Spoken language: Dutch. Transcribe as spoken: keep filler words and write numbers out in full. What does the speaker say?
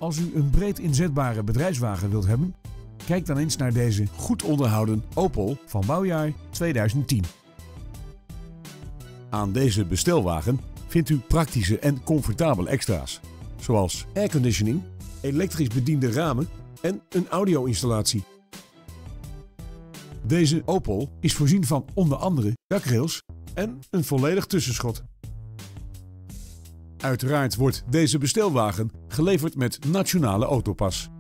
Als u een breed inzetbare bedrijfswagen wilt hebben, kijk dan eens naar deze goed onderhouden Opel van bouwjaar tweeduizend tien. Aan deze bestelwagen vindt u praktische en comfortabele extra's, zoals airconditioning, elektrisch bediende ramen en een audio-installatie. Deze Opel is voorzien van onder andere dakrails en een volledig tussenschot. Uiteraard wordt deze bestelwagen geleverd met Nationale Autopas.